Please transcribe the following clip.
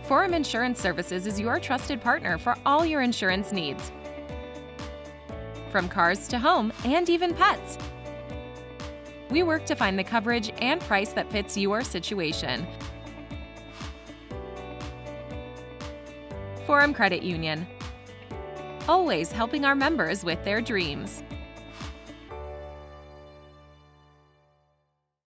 Forum Insurance Services is your trusted partner for all your insurance needs, from cars to home and even pets. We work to find the coverage and price that fits your situation. Forum Credit Union, always helping our members with their dreams.